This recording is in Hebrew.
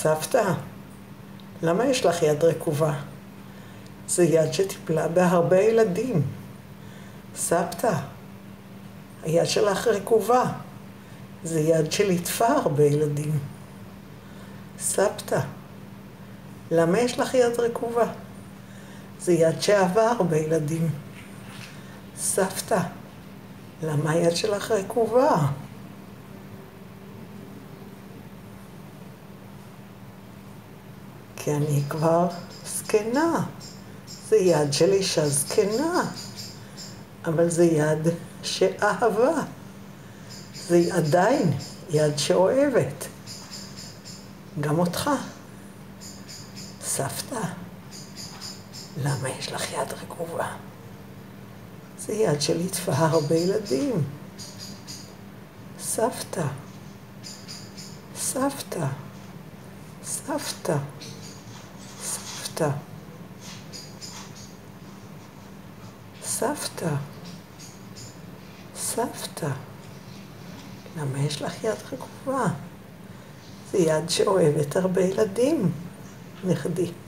סבתא, למה יש לך יד רקובה? זה יד שטיפלה בהרבה ילדים. סבתא, היד שלך רקובה. זה יד שליטפה הרבה ילדים. סבתא, למה יש לך יד רקובה? זה יד שאהבה הרבה ילדים. סבתא, למה היד שלך רקובה? כי אני כבר זקנה. זה יד של אישה זקנה. אבל זה יד שאהבה. זה עדיין יד שאוהבת. גם אותך. סבתא, למה יש לך יד רקובה? זה יד שליטפה הרבה ילדים. סבתא, סבתא, סבתא, סבתא, סבתא, סבתא, למה יש לך יד רקובה? זה יד שאוהבת הרבה ילדים, נכדי.